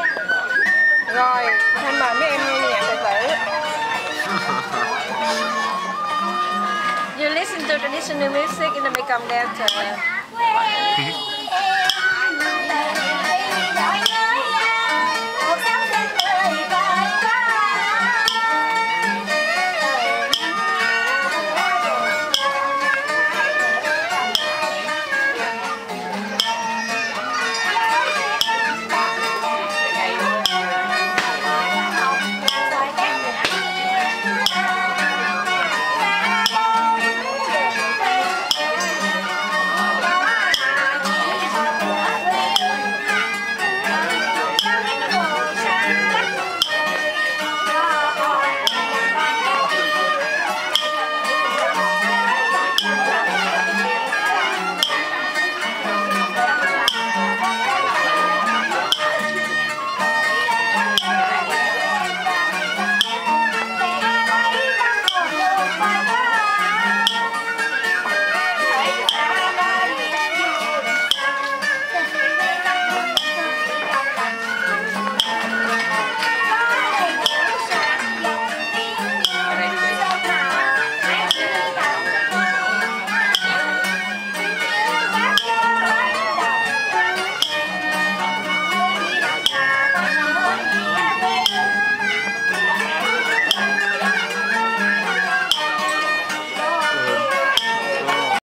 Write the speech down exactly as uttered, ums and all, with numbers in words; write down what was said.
Rồi, Thanh mời mấy em nghe nhạc tài tử. You listen to traditional music in the Mekong Delta.